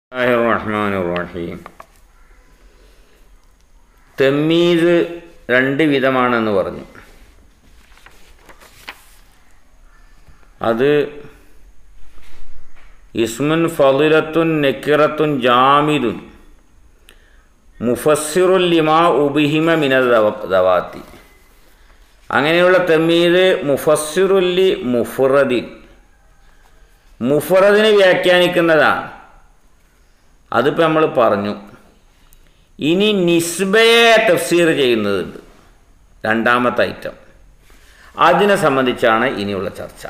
റഹ്മാനിർ തമ്മീസ് രണ്ട് വിധമാണെന്ന് പറഞ്ഞു. അത് ഇസ്മുൻ ഫളിലത്തുൻ നക്കിറത്തുൻ ജാമിദുൻ മുഫസ്സിറുൽ ലിമാ ഉബിഹിമ മിനദ് ദവാത്തി. അങ്ങനെയുള്ള തമ്മീസ് മുഫസ്സിറുല്ലി മുഫ്റദിൻ, മുഫ്റദിനെ വ്യാഖ്യാനിക്കുന്നതാണ്. അതിപ്പോൾ നമ്മൾ പറഞ്ഞു. ഇനി നിസ്ബയെ തഫ്സീർ ചെയ്യുന്നതുണ്ട്, രണ്ടാമത്തെ ഐറ്റം. അതിനെ സംബന്ധിച്ചാണ് ഇനിയുള്ള ചർച്ച.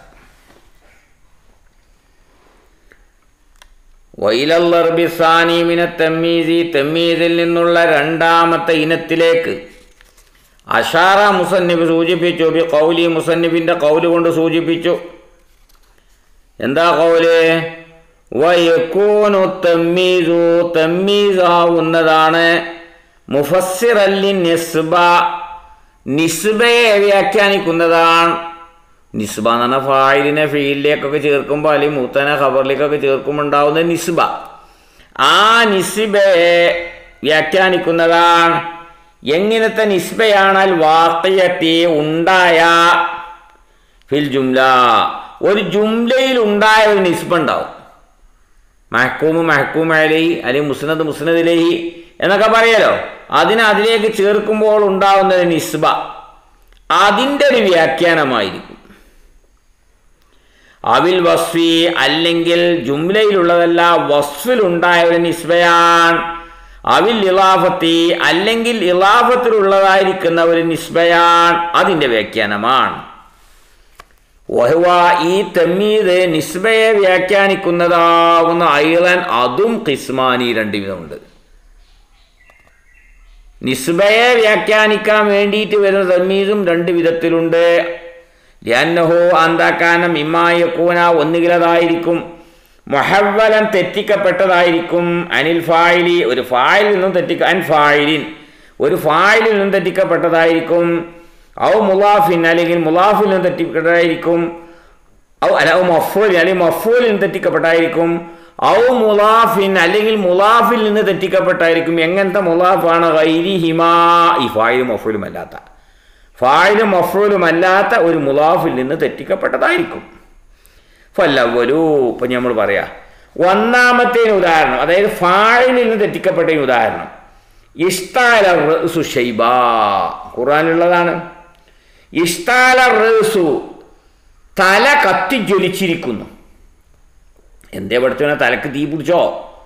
വൈലൽ അർബി സാനി മിന തമ്മീസി, തമ്മീസിൽ നിന്നുള്ള രണ്ടാമത്തെ ഇനത്തിലേക്ക് അഷാറ മുസന്നിഫ് സൂചിപ്പിച്ചു. ബി ഖൗലി, മുസന്നിഫിൻ്റെ ഖൗല് കൊണ്ട് സൂചിപ്പിച്ചു. എന്താ ഖൗല്? വയകൂനു തമ്മീസു, തമ്മീസാവുന്നതാണ് മുഫസ്സിറല്ലി നിസ്ബ, നിസ്ബയെ വ്യാഖ്യാനിക്കുന്നതാണ്. നിസ്ബ എന്ന് പറഞ്ഞാൽ ഫായിലിനെ ഫീലിലേക്കൊക്കെ ചേർക്കുമ്പോൾ അല്ലെങ്കിൽ മുത്തന ഖബറിലേക്കൊക്കെ ചേർക്കുമ്പോൾ ഉണ്ടാവുന്ന നിസ്ബ. ആ നിസ്ബയെ വ്യാഖ്യാനിക്കുന്നതാണ്. എങ്ങനത്തെ നിസ്ബയാണൽ വാഖിയത്തി, ഉണ്ടായ ഫിൽ ജുംല, ഒരു ജുംലയിൽ ഉണ്ടായ ഒരു നിസ്ബ ഉണ്ടാവും. മഹ്കൂമ് മഹ്കൂം അലൈഹി അല്ലെങ്കിൽ മുസ്നദ് മുസ്നദ് ഇലൈഹി എന്നൊക്കെ പറയാലോ. അതിലേക്ക് ചേർക്കുമ്പോൾ ഉണ്ടാവുന്ന ഒരു നിസ്ബ, അതിൻ്റെ ഒരു വ്യാഖ്യാനമായിരിക്കും. അവിൽ വസ്ഫി, അല്ലെങ്കിൽ ജുംലയിലുള്ളതല്ല വസ്ഫിലുണ്ടായ ഒരു നിസ്ബയാൻ. അവിൽ ഇളാഫത്തി, അല്ലെങ്കിൽ ഇളാഫത്തിലുള്ളതായിരിക്കുന്ന ഒരു നിസ്ബയാൻ, അതിൻ്റെ വ്യാഖ്യാനമാണ്. വഹുവ, ഈ തമ്മീദ് നിസ്ബയെ വ്യാഖ്യാനിക്കുന്നതാകുന്ന ഐളൻ, അതും ഖിസ്മാനി, രണ്ട് വിധമുണ്ട്. നിസ്ബയെ വ്യാഖ്യാനിക്കാൻ വേണ്ടിയിട്ട് വരുന്ന തമ്മീദും രണ്ട് വിധത്തിലുണ്ട്. ലിഅന്നഹു അന്താക്കാനം ഇമ്മായക്കൂന, ഒന്നുകിലതായിരിക്കും മുഹവ്വലൻ, തെറ്റിക്കപ്പെട്ടതായിരിക്കും. അനിൽ ഫായിലി, ഒരു ഫായിലിൽ നിന്നും അൻ ഫായിലിൻ, ഒരു ഫായിലിൽ നിന്നും തെറ്റിക്കപ്പെട്ടതായിരിക്കും. ഔ മുലാഫിൻ, അല്ലെങ്കിൽ മുലാഫിൽ നിന്ന് തെറ്റിക്കപ്പെട്ടതായിരിക്കും. ഔ മഫ്ഊൽ, അല്ലെങ്കിൽ മഫ്ഊലിൽ നിന്ന് തെറ്റിക്കപ്പെട്ടായിരിക്കും. ഔ മുലാഫിൻ, അല്ലെങ്കിൽ മുലാഫിൽ നിന്ന് തെറ്റിക്കപ്പെട്ടായിരിക്കും. എങ്ങനത്തെ മുലാഫാണ്? ഗൈരിഹിമാ, ഈ ഫായിലും മഫ്ഊലും അല്ലാത്ത, ഫായിലും മഫ്ഊലും അല്ലാത്ത ഒരു മുലാഫിൽ നിന്ന് തെറ്റിക്കപ്പെട്ടതായിരിക്കും. ഫല്ലവ്വലു, ഇപ്പം നമ്മൾ പറയാം ഒന്നാമത്തേന് ഉദാഹരണം, അതായത് ഫായിലിൽ നിന്ന് തെറ്റിക്കപ്പെട്ടതിന് ഉദാഹരണം. ഇഷ്താല റഅ്സു ഷൈബാ, ഖുർആനിലുള്ളതാണ്. ഇഷ്താല റഅ്സു, തല കത്തി ജ്വലിച്ചിരിക്കുന്നു. എന്തേ പഠിച്ചോനെ, തലക്ക് തീ പിടിച്ചോ?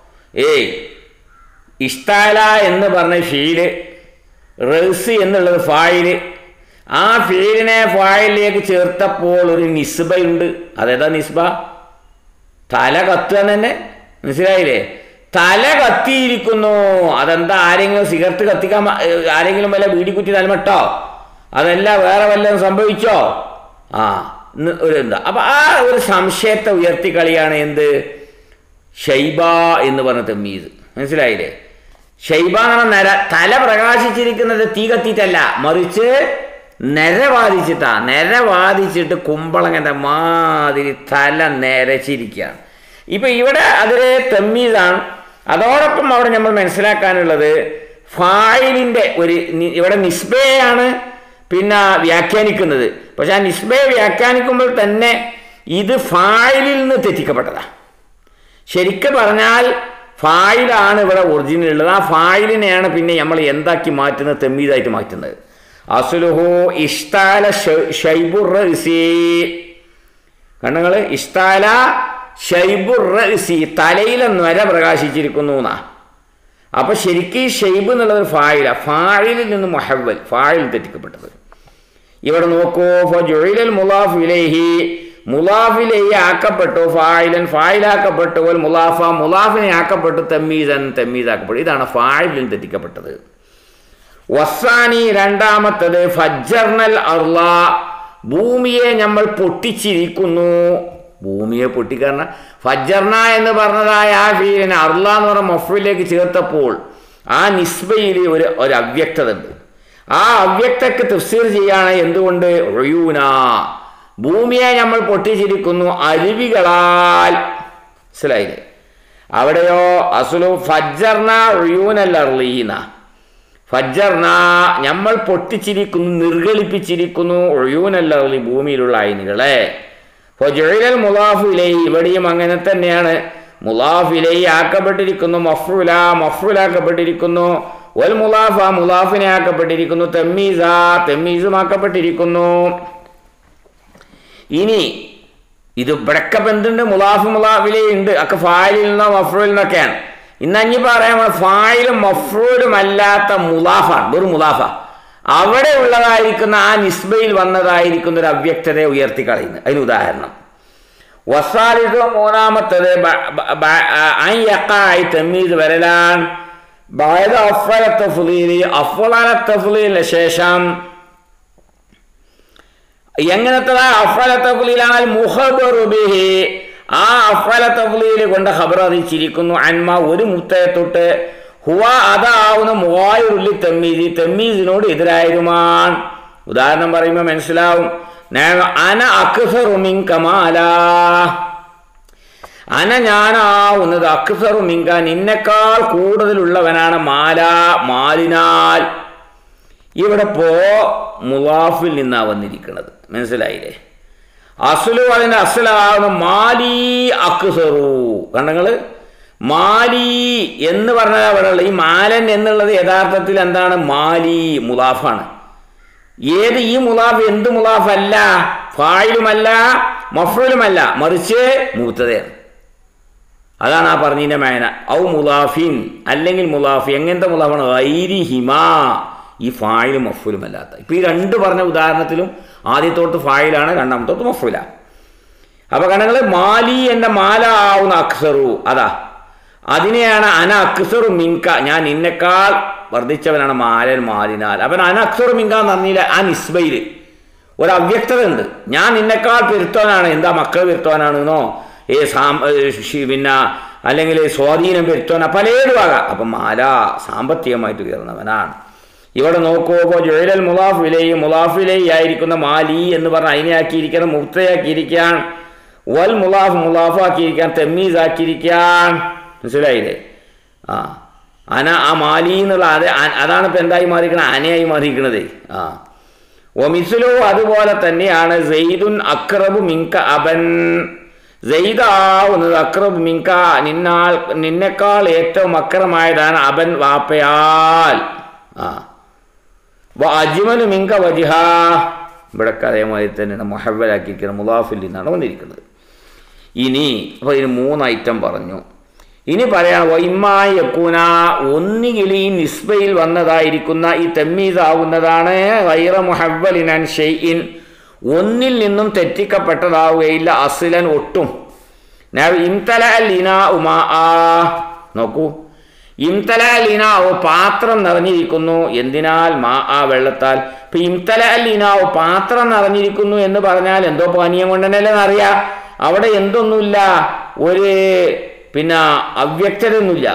ഇഷ്താല എന്ന് പറഞ്ഞ ഫീല്, റഅ്സ് എന്നുള്ളത് ഫായില്. ആ ഫീലിനെ ഫായിലിലേക്ക് ചേർത്തപ്പോൾ ഒരു നിസ്ബയുണ്ട്. അതേതാ നിസ്ബ? തല കത്തുക തന്നെ, മനസ്സിലായില്ലേ? തല കത്തിയിരിക്കുന്നു. അതെന്താ, ആരെങ്കിലും സിഗരറ്റ് കത്തിക്കാൻ, ആരെങ്കിലും വല്ല വീടിക്കുറ്റി തലമട്ടോ? അതല്ല വേറെ വല്ലതും സംഭവിച്ചോ? ഒരു എന്താ. അപ്പം ആ ഒരു സംശയത്തെ ഉയർത്തിക്കളിയാണ് എന്ത്? ഷൈബ എന്ന് പറഞ്ഞ തമ്മീസ്, മനസ്സിലായില്ലേ? ഷൈബ എന്ന് പറഞ്ഞ തല പ്രകാശിച്ചിരിക്കുന്നത് തീ കത്തിയിട്ടല്ല, മറിച്ച് നിരവാദിച്ചിട്ടാ. നിരവാദിച്ചിട്ട് കുമ്പളങ്ങൻ്റെ മാതിരി തല നരച്ചിരിക്കുകയാണ്. ഇപ്പം ഇവിടെ അതൊരു തമ്മീസാണ്. അതോടൊപ്പം അവിടെ നമ്മൾ മനസ്സിലാക്കാനുള്ളത് ഫായിലിൻ്റെ ഒരു, ഇവിടെ നിസ്ബയാണ് പിന്നെ വ്യാഖ്യാനിക്കുന്നത്. പക്ഷെ ആ നിസ്ബയെ വ്യാഖ്യാനിക്കുമ്പോൾ തന്നെ ഇത് ഫായിലിൽ നിന്ന് തെറ്റിക്കപ്പെട്ടതാണ്. ശരിക്കും പറഞ്ഞാൽ ഫായിലാണ് ഇവിടെ ഒറിജിനൽ ഉള്ളത്. ആ ഫായിലിനെയാണ് പിന്നെ നമ്മൾ എന്താക്കി മാറ്റുന്നത്? തമ്മീസായിട്ട് മാറ്റുന്നത്. അസ്ലുഹു ഇഷ്താല ഷൈബുർ റഅ്സി, കണ്ണുങ്ങൾ, ഇഷ്താല ഷൈബുർ റഅ്സി, തലയിലെ നര പ്രകാശിച്ചിരിക്കുന്നു എന്നാ. അപ്പൊ ശരിക്കും ഷൈബ് എന്നുള്ളത് ഫായില, ഫായിലിൽ നിന്ന് മുഹവ്വൽ, ഫായിൽ തെറ്റിക്കപ്പെട്ടത്. ഇവിടെ നോക്കൂ, ഫജുഇലൽ മുലാഫ് ഇലൈഹി, മുലാഫ് ഇലൈഹി ആക്കപ്പെട്ടു, ഫായിലൻ ഫായിലാക്കപ്പെട്ടു, വൽ മുലാഫ മുലാഫിനെ ആക്കപ്പെട്ടു, തമ്മീസൻ തമ്മീസാക്കപ്പെട്ടു. ഇതാണ് ഫായിലിൽ തെറ്റിക്കപ്പെട്ടത്. വസാനി, രണ്ടാമത്തത് ഫജ്ജർനൽ അർള, ഭൂമിയെ നമ്മൾ പൊട്ടിച്ചിരിക്കുന്നു. ഭൂമിയെ പൊട്ടിക്കാരണ ഫജ്ജർന എന്ന് പറഞ്ഞതായ ആ ഫീലിനെ അർള എന്ന് പറഞ്ഞ മഫ്ഊലിലേക്ക് ചേർത്തപ്പോൾ ആ നിസ്ബയിൽ ഒരു അവ്യക്തത ഉണ്ട്. ആ അവ്യക്തക്ക് തഫ്സീർ ചെയ്യാണ് എന്തുകൊണ്ട്? ഉയൂന, ഭൂമിയെ നമ്മൾ പൊട്ടിച്ചിരിക്കുന്നു അരുവികളാൽ. മനസ്സിലായില്ലേ? അവിടെയോ അസുലു ഫജ്ജർന ഉയൂനൽ അർളീന, ഫജ്ജർന നമ്മൾ പൊട്ടിച്ചിരിക്കുന്നു, നിർഗളിപ്പിച്ചിരിക്കുന്നു, ഉയൂനൽ അർളി ഭൂമിയിലുള്ള ഐനുകളെ. ഫജുഇലൽ മുളാഫു ഇലൈഹി, ഇവിടെയും അങ്ങനെ തന്നെയാണ്. മുളാഫ് ഇലൈഹി ആക്കപ്പെട്ടിരിക്കുന്നു, മഫ്ഊലാക്കപ്പെട്ടിരിക്കുന്നു. വൽ മുളാഫ മുളാഫിനെ ആക്കപ്പെട്ടിരിക്കുന്നു, തമ്മീസ തമ്മീസുമാക്കപ്പെട്ടിരിക്കുന്നു. ഇനി ഇത് ഇവിടൊക്കെ എന്തുണ്ട്? മുളാഫ് മുളാഫിലേ ഉണ്ട്, ഒക്കെ ഫായിലിൽ നിന്നോ മഫ്ഊലിൽ നിന്നൊക്കെയാണ്. ഇന്നഞ്ഞി പറയാൻ ഫായിലും മഫ്ഊലും അല്ലാത്ത മുളാഫാണ്, വെറും മുളാഫ. അവിടെ ഉള്ളതായിരിക്കുന്ന ആ നിസ്ബയിൽ വന്നതായിരിക്കുന്ന ഒരു അവ്യക്തതയെ ഉയർത്തിക്കളയുന്നു. അതിന് ഉദാഹരണം വസാലിദ്, മൂന്നാമത്തത് തമ്മീസ് വരലാൻ അഫ്ള ശേഷം. എങ്ങനത്തതാ അഫ്ള തഫ്ളീലാണ്? മുഖബറു ബിഹി, ആ അഫ്ള തഫ്ളീൽ കൊണ്ട് ഖബർ അറിയിച്ചിരിക്കുന്നു. അന്മ ഒരു മുത്തയെ തൊട്ട്, ഹുവ അതാവുന്ന മുവായുറുല്ലി തമ്മീസി, തമ്മീസിനോട് എതിരായതുമാണ്. ഉദാഹരണം പറയുമ്പോൾ മനസ്സിലാവും. അന അക്സറു മിൻക മാലാ, അന ഞാനാവുന്നത് അക്സറു മിൻക നിന്നെക്കാൾ കൂടുതലുള്ളവനാണ്, മാലാ മാലിനാൽ. ഇവിടെ മുളാഫിൽ നിന്നാ വന്നിരിക്കുന്നത്, മനസ്സിലായില്ലേ? അസ്ലു അതിൻ്റെ അസ്ലാവുന്ന മാലി അക്സറു. കണ്ടങ്ങൾ മാലി എന്ന് പറഞ്ഞാൽ അവിടെ ഉള്ള ഈ മാലൻ എന്നുള്ളത് യഥാർത്ഥത്തിൽ എന്താണ്? മാലി മുളാഫാണ്. ഏത് ഈ മുളാഫ് എന്ത് മുളാഫല്ല? ഫായിലുമല്ല മഫ്ഊലുമല്ല, മറിച്ച് മുബ്തദയാണ്. അതാണ് ആ പറഞ്ഞതിൻ്റെ മേന. ഔ മുളാഫിൻ, അല്ലെങ്കിൽ മുളാഫ്. എങ്ങനത്തെ മുളാഫാണ്? ഗൈരിഹിമാ, ഈ ഫായിലും മഫ്ഊലും അല്ലാത്ത. ഇപ്പോൾ ഈ രണ്ട് പറഞ്ഞ ഉദാഹരണത്തിലും ആദ്യത്തോട്ട് ഫായിലാണ്, രണ്ടാമത്തോട്ട് മഫ്ഊലാണ്. അപ്പോൾ കണ്ടങ്ങൾ മാലി എൻ്റെ മാല ആവുന്ന അക്സറു, അതാ അതിനെയാണ് അന അക്സറു മിൻക, ഞാൻ നിന്നെക്കാൾ വർദ്ധിച്ചവനാണ്, മാലൻ മാലിനാൽ. അപ്പം അന അക്സറു മിൻക എന്ന് പറഞ്ഞില്ല, ആ നിസ്ബയിൽ ഒരു അവ്യക്തത ഉണ്ട്. ഞാൻ നിന്നെക്കാൾ പെരുത്തോനാണ്. എന്താ മക്കൾ പെരുത്തോനാണെന്നോ പിന്നെ അല്ലെങ്കിൽ സ്വാധീനം പെരുത്തോനാ, പലരും ആകാം. അപ്പം മാല സാമ്പത്തികമായിട്ട് ഉയർന്നവനാണ്. ഇവിടെ നോക്കുമ്പോൾ ജുഇലൽ മുളാഫ് ഇലൈഹി, മുളാഫ് ഇലൈഹി ആയിരിക്കുന്ന മാലി എന്ന് പറഞ്ഞാൽ അതിനെ ആക്കിയിരിക്കാൻ, മുബ്തദയാക്കിയിരിക്കാൻ. വൽ മുളാഫ് മുളാഫാക്കിയിരിക്കാൻ, തമ്മീസ് ആക്കിയിരിക്കാൻ. മനസ്സിലായില്ലേ? അന ആ മാലി എന്നുള്ള അതാണ് ഇപ്പം എന്തായി മാറിയിരിക്കണത്? അനയായി മാറിയിരിക്കണത്. ഒമിസുലു അതുപോലെ തന്നെയാണ്. സെയ്ദുൻ അക്റബു മിൻക അബൻ, സെയ്ദാവുന്നത് അക്റബു മിൻക നിന്നെക്കാൾ ഏറ്റവും അക്രമായതാണ്, അബൻ വാപ്പയാൽ. അജ്മലു മിൻക വജ്ഹ, ഇവിടൊക്കെ അതേമാതിരി തന്നെയാണ് മുഹവ്വലാക്കിയിരിക്കുന്നത്, മുളാഫിൽ നിന്നാണ് വന്നിരിക്കുന്നത്. ഇനി അപ്പോൾ ഇതിന് 3 ഐറ്റം പറഞ്ഞു. ഇനി പറയാം വൈമായക്കൂന, ഒന്നുകിൽ ഈ നിസ്ബയിൽ വന്നതായിരിക്കുന്ന ഈ തമ്മീസ് ആവുന്നതാണ് ഗൈറ മുഹവ്വലിൻ അൻ ഷൈഇൻ, ഒന്നിൽ നിന്നും തെറ്റിക്കപ്പെട്ടതാവുകയില്ല, അസ്ലൻ ഒട്ടും. ഇംതല ലിനാ ഉമാ, നോക്കൂ, ഇംതല ലിനാവ് പാത്രം നിറഞ്ഞിരിക്കുന്നു. എന്തിനാൽ? മാ ആ വെള്ളത്താൽ. ഇപ്പം ഇംതല ലിനാവ് പാത്രം നിറഞ്ഞിരിക്കുന്നു എന്ന് പറഞ്ഞാൽ എന്തോ പാനീയം കൊണ്ടുതന്നെയല്ലേ അറിയാം. അവിടെ എന്തൊന്നുമില്ല, ഒരു പിന്നെ അവ്യക്തതൊന്നുമില്ല,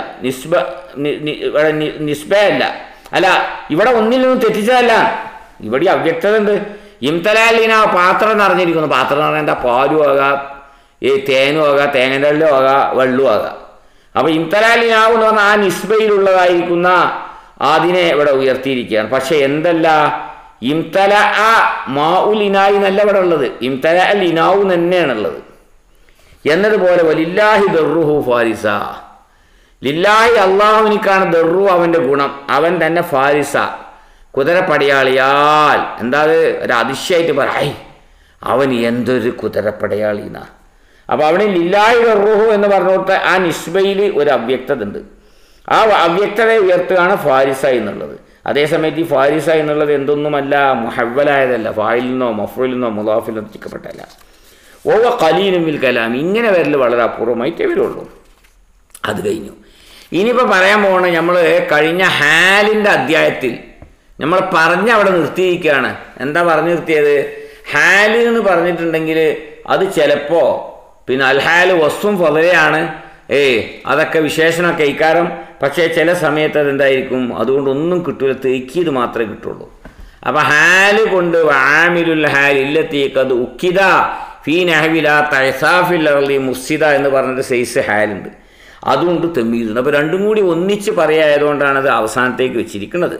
നിസ്ബയല്ല. അല്ല, ഇവിടെ ഒന്നിൽ നിന്നും തെറ്റിച്ചതല്ല, ഇവിടെ അവ്യക്തത ഉണ്ട്. ഇംതലാലിന പാത്രം നിറഞ്ഞിരിക്കുന്നു. പാത്രം എന്ന് പറഞ്ഞാൽ എന്താ? പാലും ആകാം, തേനും ആകാം, തേങ്ങൻ്റെ വെള്ളവും ആകാം, വെള്ളവും ആകാം. അപ്പോൾ ഇംതലാലിനാവ് എന്ന് പറഞ്ഞാൽ ആ നിസ്ബയിലുള്ളതായിരിക്കുന്ന അതിനെ ഇവിടെ ഉയർത്തിയിരിക്കുകയാണ്. പക്ഷെ എന്തല്ല, ഇംതല മാ ഉൽ ഇനായി എന്നല്ല ഇവിടെ ഉള്ളത്, ഇംതല അൽ ഇനാവു തന്നെയാണുള്ളത്. എന്നതുപോലെ വലില്ലാഹി ദർറുഹു ഫാരിസ, ലില്ലാഹി അള്ളാഹുവിനിക്കാണ് ദർറു അവൻ്റെ ഗുണം, അവൻ തന്നെ ഫാരിസ കുതിരപ്പടയാളിയാൽ. എന്താ അത് ഒരു അതിശയമായിട്ട് പറയായി, അവൻ എന്തൊരു കുതിരപ്പടയാളിന്നാ. അപ്പോൾ അവിടെ ലില്ലാഹി ദർറുഹു എന്ന് പറഞ്ഞോട്ട് ആ നിസ്ബയിൽ ഒരു അവ്യക്തത ഉണ്ട്. ആ അവ്യക്തതയെ ഉയർത്തുകയാണ് ഫാരിസ എന്നുള്ളത്. അതേസമയത്ത് ഈ ഫാരിസ എന്നുള്ളത് എന്തൊന്നുമല്ല, മുഹവ്വലായതല്ല, ഫായിൽ നിന്നോ മഫ്ഊലിൽ നിന്നോ മുളാഫിൽ നിന്നോ എത്തിക്കപ്പെട്ടല്ല. ഓവ ഖലീലും വിൽ കലാം, ഇങ്ങനെ വരൽ വളരെ അപൂർവമായിട്ടേ വരുള്ളൂ. അത് കഴിഞ്ഞു. ഇനിയിപ്പോൾ പറയാൻ പോകണ നമ്മൾ കഴിഞ്ഞ ഹാലിൻ്റെ അധ്യായത്തിൽ നമ്മൾ അവിടെ നിർത്തിയിരിക്കുകയാണ്. എന്താ പറഞ്ഞു നിർത്തിയത്? ഹാല് എന്ന് പറഞ്ഞിട്ടുണ്ടെങ്കിൽ അത് ചിലപ്പോൾ പിന്നെ അൽഹാല് വസ്തും ഫളയാണ്, അതൊക്കെ വിശേഷണമൊക്കെ ഇക്കാരം. പക്ഷേ ചില സമയത്ത് അതെന്തായിരിക്കും, അതുകൊണ്ടൊന്നും കിട്ടൂല, തെക്കീത് മാത്രമേ കിട്ടുള്ളൂ. അപ്പോൾ ഹാല് കൊണ്ട് ആമിലുൽ ഹാൽ ഇല്ലത്തേക്കത് ഉക്കിത ഫീ നഹ്വില തൈസാഫിൽ അർളി മുസ്സിദ എന്ന് പറഞ്ഞൊരു സൈസ് ഹാലുണ്ട്. അതുകൊണ്ട് തമ്മീസുണ്ട്. അപ്പോൾ രണ്ടും കൂടി ഒന്നിച്ച് പറയായതുകൊണ്ടാണ് അത് അവസാനത്തേക്ക് വെച്ചിരിക്കുന്നത്.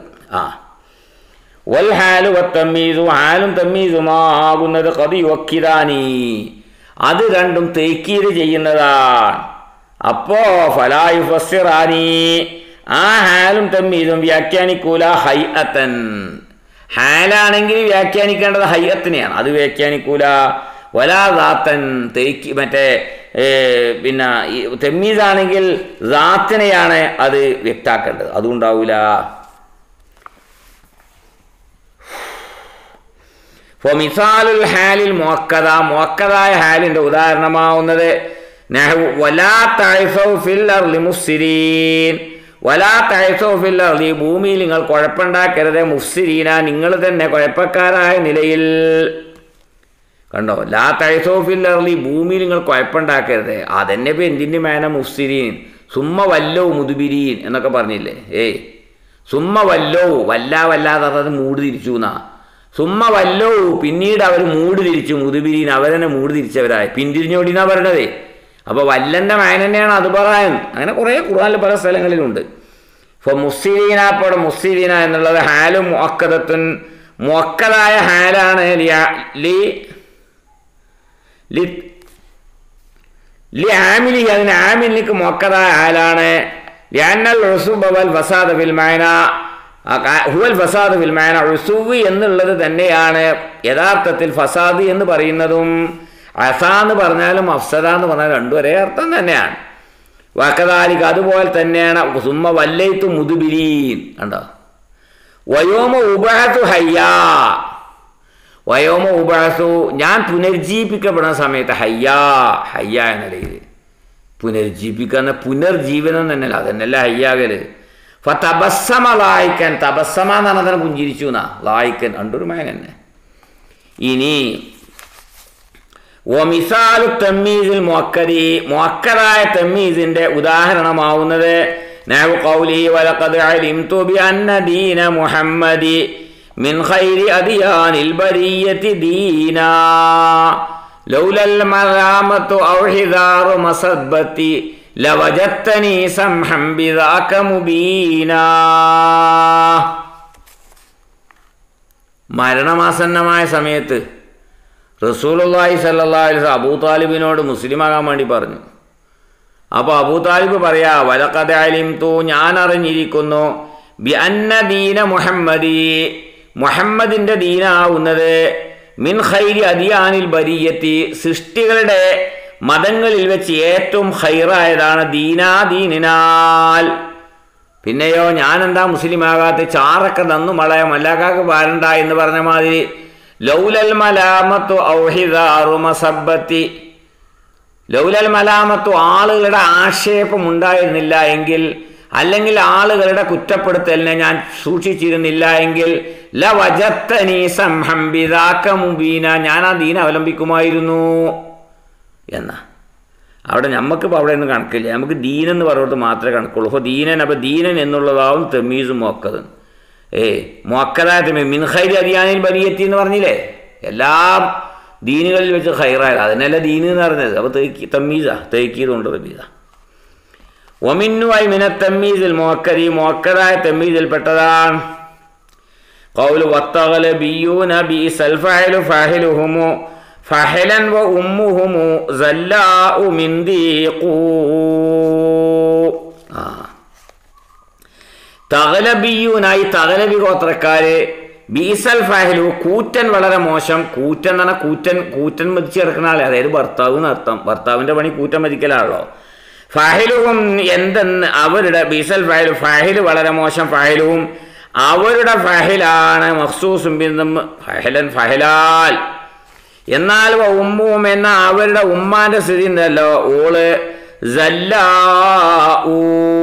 വൽ ഹാലു വത്തമ്മീസു, ഹാലും തമ്മീസുമാകുന്നത് ഖദ് യുവക്കിദാനി, അത് രണ്ടും തേക്കീത് ചെയ്യുന്നതാണ്. അപ്പോൾ ഫലാ യുഫസ്സിറാനി, ആ ഹാലും തമ്മീസും വ്യാഖ്യാനിക്കൂല ഹൈഅത്തൻ. ഹാലാണെങ്കിൽ വ്യാഖ്യാനിക്കേണ്ടത് ഹൈഅത്തിനെയാണ്, അത് വ്യാഖ്യാനിക്കൂല. വലാ ദാത്തൻ, തേക്കി മറ്റേ പിന്നെ തമ്മീസാണെങ്കിൽ ദാത്തിനെയാണ് അത് വ്യക്താക്കേണ്ടത്, അതുണ്ടാവില്ല. മിസാലുൽ ഹാലിൽ മുഅക്കദ, മുഅക്കദായ ഹാലിൻ്റെ ഉദാഹരണമാവുന്നത് നഹ്വു വലാ തഅസൗ ഫിൽ അർളി മുഫ്സിരീൻ, വലാ തഅസൗ ഫിൽ അർളി, ഭൂമിയിൽ നിങ്ങൾ കുഴപ്പമുണ്ടാക്കരുത്, മുഫ്സിരീന, നിങ്ങൾ തന്നെ കുഴപ്പക്കാരായ നിലയിൽ. കണ്ടോ, ലാ തഅസൗ ഫിൽ അർളി, ഭൂമിയിൽ നിങ്ങൾ കുഴപ്പമുണ്ടാക്കരുത്. അതന്നെ ഇപ്പോൾ എന്തിൻ്റെ മേന മുഫ്സിരീൻ, സുമ്മ വല്ലോ മുദ്ബിരീൻ എന്നൊക്കെ പറഞ്ഞില്ലേ. സുമ്മ വല്ലോ, വല്ലാതെ അത് മൂട് തിരിച്ചു എന്നാ. സുമ്മ വല്ലോ, പിന്നീട് അവർ മൂട് തിരിച്ചു, മുദ്ബിരീൻ, അവരെന്നെ മൂട് തിരിച്ചവരായി, പിന്തിരിഞ്ഞോടിന്നാ പറയണത്. അപ്പോൾ വല്ലൻ്റെ മേന തന്നെയാണ് അത് പറയാൻ. അങ്ങനെ കുറേ ഖുർആനിൽ പല സ്ഥലങ്ങളിലുണ്ട്. ഇപ്പോൾ മുഫ്സിരീന, അപ്പോൾ മുഫ്സിരീന എന്നുള്ളത് ഹാലും മുഅക്കദത്തുൻ, മുഅക്കദായ ഹാലാണ്. ആമിലി, അതിന് ആമിലിക്ക് മുഅക്കദായ ഹാലാണ്. ലിഅന്നൽ ഉസുബ വൽ ഫസാദ ഫിൽ മഅന, ഹുവൽ ഫസാദ് ഫിൽ മഅന, ഉസുവ് എന്നുള്ളത് തന്നെയാണ് യഥാർത്ഥത്തിൽ ഫസാദ് എന്ന് പറയുന്നതും. അസ എന്ന് പറഞ്ഞാലും അഫ്സദ എന്ന് പറഞ്ഞാലും രണ്ടും ഒരേ അർത്ഥം തന്നെയാണ്. വകദാലിക, അതുപോലെ തന്നെയാണ്. സുമ്മ വല്ലൈതു മുദ്ബിരീൻ, കണ്ടോ. വയോമ ഉബഅസു ഹയ്യാ, വയോമ ഉബഅസു, ഞാൻ പുനർജീവിക്കപ്പെടുന്ന സമയത്ത്, ഹയ്യാ എന്ന നിലയിൽ പുനർജീവിക്കുന്ന, പുനർജീവനം തന്നെയല്ല, അതന്നെയല്ല ഹയ്യാകൽ. ഫതബസ്സമ ലായിക്കൻ, തബസ്സമ എന്ന് പറഞ്ഞാൽ പുഞ്ചിരിച്ചു എന്നാ, ലായിക്കൻ രണ്ടൊരു മേന തന്നെ. ഇനി വമിസാലു തമ്മീസിൽ മുഅക്കദി, മുഅക്കദായ തമ്മീസിന്റെ ഉദാഹരണമാവുന്നത് നഹ്വു ഖൗലി വലഖദ് അലിംതു ബിഅന്ന ദീന മുഹമ്മദി മിൻ ഖൈരി അദിയാനിൽ ബരിയത്തി ദീനാ ലൗലൽ മലാമത്തു ഔ ഹിദാറു മസബ്ബത്തി ലവജത്തനി സംഹം ബിദാക മുബീനാ. മരണമാസന്നമായ സമയത്ത് റസൂലുള്ളാഹി സ്വല്ലല്ലാഹു അലൈഹി വസല്ലം അബൂ താലിബിനോട് മുസ്ലിമാകാൻ വേണ്ടി പറഞ്ഞു. അപ്പോൾ അബൂ താലിബ് പറയാ, വലഖദ് അലിംതു, ഞാൻ അറിഞ്ഞിരിക്കുന്നു, ബിഅന്ന ദീന മുഹമ്മദി, മുഹമ്മദിൻ്റെ ദീനാവുന്നത്, മിൻ ഖൈരി അദിയാനിൽ ബരിയത്തി, സൃഷ്ടികളുടെ മതങ്ങളിൽ വെച്ച് ഏറ്റവും ഖൈറായതാണ്, ദീനിനാൽ. പിന്നെയോ ഞാനെന്താ മുസ്ലിമാകാത്ത, ചാറൊക്കെ നന്നു മളയ മല്ലാക്കാക്ക് പാരണ്ട എന്ന് പറഞ്ഞ മാതിരി. ലൗലൽ മലാമത്തു ഔ ഹിദാറു മസബ്ബത്തി, ലൗലൽ മലാമത്തു, ആളുകളുടെ ആക്ഷേപം ഉണ്ടായിരുന്നില്ല എങ്കിൽ, അല്ലെങ്കിൽ ആളുകളുടെ കുറ്റപ്പെടുത്തലിനെ ഞാൻ സൂക്ഷിച്ചിരുന്നില്ല എങ്കിൽ, ലവജത്തനി സംഹം ബിദാക മുബീന, ഞാൻ ആ ദീൻ അവലംബിക്കുമായിരുന്നു എന്നാ. അവിടെ നമുക്കിപ്പോൾ അവിടെ ഒന്നും കണക്കില്ല, നമുക്ക് ദീനെന്ന് പറയുന്നത് മാത്രമേ കണക്കുള്ളൂ. അപ്പോൾ ദീനൻ എന്നുള്ളതാവും തമീസ് മുഅക്കദ്. മുഅക്കദായ തമീസ് മിൻ ഖൈരി അദിയാനിൽ ബരിയത്തി എന്ന് പറഞ്ഞില്ലേ, എല്ലാ ദീനുകളിൽ വെച്ച് ഖൈറായത്, അതിനല്ല ദീൻ എന്ന് പറഞ്ഞത്. അപ്പോൾ തമീസാ, തേക്കീതുകൊണ്ട് തമീസാ. വമിന്നുവായി മിന തമീസിൽ മുഅക്കദി, മുഅക്കദായ തമീസിൽപ്പെട്ടതാണ് ഖൗലു വത്തഗ്ലബിയൂന ബിഇസൽ ഫഅലു ഫാഹിലുഹുമു ഫഹലൻ വ ഉമ്മുഹുമു സല്ലാഉ മിൻ ദീഖൂ. തഗ്ലബിയൂനായി, തഗ്ലബി ഗോത്രക്കാര്, ബിഇസൽ ഫാഹിലു, കൂറ്റൻ വളരെ മോശം. കൂറ്റൻ എന്ന് പറഞ്ഞാൽ കൂറ്റൻ മതിച്ച് കിടക്കുന്ന ആളെ, അതായത് ഭർത്താവ് എന്നർത്ഥം. ഭർത്താവിൻ്റെ പണി കൂറ്റൻ മതിക്കലാണല്ലോ. ഫാഹിലുഹും എന്തെന്ന്, അവരുടെ ബിഇസൽ ഫാഹിലു, ഫാഹില് വളരെ മോശം. ഫാഹിലുഹും അവരുടെ ഫാഹിലാണ്, മഖ്സൂസും ബിദം ഫഹലൻ ഫഹലാൽ. എന്നാൽ ഉമ്മും എന്ന അവരുടെ ഉമ്മാന്റെ സ്ഥിതി ഉണ്ടല്ലോ, ഓള് സല്ലാഉ,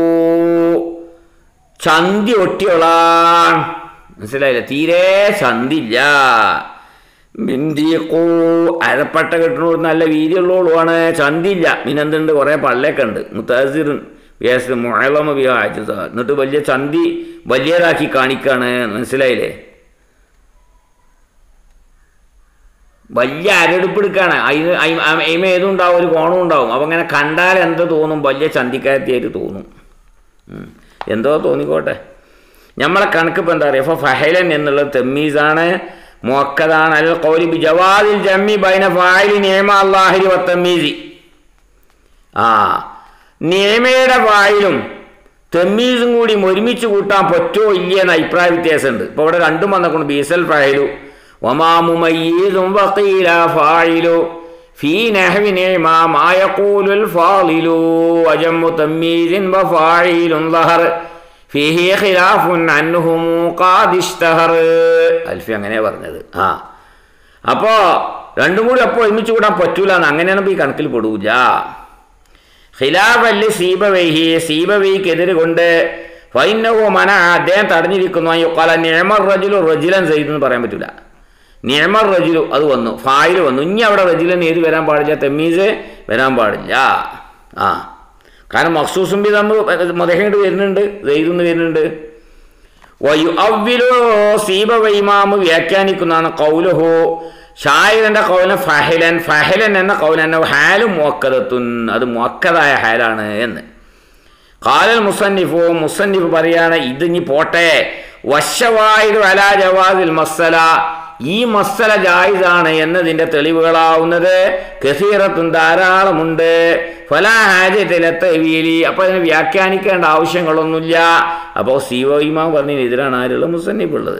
ചന്തി ഒട്ടിയോളാണ്. മനസ്സിലായില്ല, തീരെ ചന്തില്ല. മിന്തിക്കൂ, അരപ്പട്ട കെട്ടണോട് നല്ല വീതിയുള്ളോളുമാണ്, ചന്തില്ല. പിന്നെന്തുണ്ട്, കുറേ പള്ളയൊക്കെ ഉണ്ട്. മുത്തസിറുൻ വ്യാസ് മുഅലമ വ്യാജ, എന്നിട്ട് വലിയ ചന്തി വലിയതാക്കി കാണിക്കാണ്. മനസ്സിലായില്ലേ? വലിയ അരടുപ്പെടുക്കാണ്. അതിന് ഏതും ഉണ്ടാവും, ഒരു കോണും ഉണ്ടാവും. അപ്പം അങ്ങനെ കണ്ടാൽ എന്തോ തോന്നും, വലിയ ചന്തിക്കാരത്തിയായിട്ട് തോന്നും. എന്തോ തോന്നിക്കോട്ടെ. നമ്മളെ കണക്ക് ഇപ്പം എന്താ പറയുക, ഇപ്പോൾ ഫഹലൻ എന്നുള്ളത് തെമ്മീസാണ്, മുഅക്കദാണ്. അൽ ഖൗലി ബി ജവാദിൽ ജമ്മി ബൈന ഫാഇലി നിഅമ അല്ലാഹി വ തമ്മീസി. നിഅമയുടെ ഫായിലും തെമ്മീസും കൂടി ഒരുമിച്ച് കൂട്ടാൻ പറ്റുമോ ഇല്ലയെന്ന് അഭിപ്രായ വ്യത്യാസമുണ്ട്. ഇപ്പോൾ ഇവിടെ രണ്ടും വന്നിട്ടുണ്ട്. ബീസൽ ഫായിലു വമാ മുമയ്യിസും വഖീല ഫായിലു ഫീ നഹ്വി നിഅമ മാ യഖൂലുൽ ഫാളിലു വജമ്മു തമ്മീസിൻ വഫായിലുൻ ളഹർ ഫീഹി ഖിലാഫുൻ അൻഹും ഖാദ് ഇശ്തഹർ. അൽഫി അങ്ങനെയാണ് പറഞ്ഞത്. അപ്പോൾ രണ്ടും കൂടി അപ്പോൾ ഒരുമിച്ച് കൂടാൻ പറ്റൂല എന്ന് അങ്ങനെയാണ് ഇപ്പോൾ ഈ കണക്കിൽ പെടൂല. ഖിലാഫല്ലി സീബവൈഹി, സീബവൈക്കെതിരെ കൊണ്ട് ഫൈനഹു മന, അദ്ദേഹം തടഞ്ഞിരിക്കുന്നു. യുഖാല നിഅമർ റജുലു റജുലൻ സയ്യിദ് എന്ന് പറയാൻ പറ്റില്ല. നിഅമർ റജുലു അത് വന്നു, ഫായിൽ വന്നു. ഇനി അവിടെ റജുലൻ ഏത് വരാൻ പാടില്ല, തെമ്മീസ് വരാൻ പാടില്ല. കാരണം മഖ്സൂസും ബി നമ്മൾ മദഹിങ്ങോട്ട് വരുന്നുണ്ട്, സയ്യിദ് വരുന്നുണ്ട്. വയു അവ്വിലു സീബവൈ ഇമാമ് വ്യാഖ്യാനിക്കുന്നതാണ് ഖൗലുഹു, ഷായിറിൻ്റെ കൗല ഫഹലൻ, ഫഹലൻ എന്ന കൗലൻ ഹാലും മുഅക്കദത്തുൻ, അത് മുഅക്കദായ ഹാലാണ് എന്ന്. ഖാലൽ മുസന്നിഫു, മുസന്നിഫ് പറയാണ് ഇത് ഇനി പോട്ടെ. വശവായിദു അലാ ജവാസിൽ മസ്സല, ഈ മസ്സല ജായിസാണ് എന്നതിൻ്റെ തെളിവുകളാവുന്നത് കസീറത്തുൻ ധാരാളമുണ്ട്. ഫലാ ഹാജത ഇല തഅ്വീലി, അപ്പോൾ അതിനെ വ്യാഖ്യാനിക്കേണ്ട ആവശ്യങ്ങളൊന്നുമില്ല. അപ്പോൾ സീവ ഇമാം പറഞ്ഞതിന് എതിരാണ് ആരുള്ള മുസന്നിഫ് ഉള്ളത്.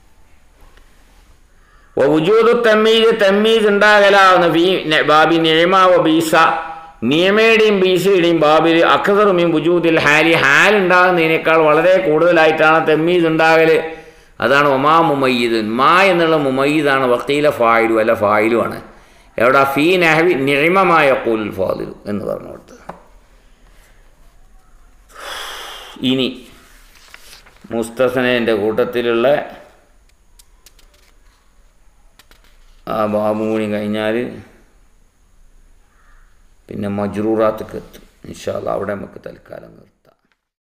വജൂദു തമ്മീസ്, തമ്മീസ് ഉണ്ടാകലാവുന്ന ഫീ ബാബി നിഅമ വ ബീസ, നിയമയുടെയും ബീസയുടെയും ബാബിൽ അക്സറു മിൻ വുജൂദിൽ ഹാലി, ഹാൽ ഉണ്ടാകുന്നതിനേക്കാൾ വളരെ കൂടുതലായിട്ടാണ് തമ്മീസ് ഉണ്ടാകൽ. അതാണ് ഒമാ മുമയ്യിദുൻ, മാ എന്നുള്ള മുമയ്യിദാണ്. വഖീല ഫായിലു അല്ല ഫായിലുമാണ്. എവിടെ ഫീ നഹ്വി നിഅമ മാ യഖൂൽ ഫാദിലു എന്ന് പറഞ്ഞു കൊടുത്തത്. ഇനി മുസ്തസ്നയുടെ കൂട്ടത്തിലുള്ള ബാബും കൂടി കഴിഞ്ഞാൽ പിന്നെ മജ്റൂറാത്തൊക്കെ എത്തും. ഇൻഷാ അല്ലാഹ് അവിടെ നമുക്ക് തൽക്കാലം നിർത്താം.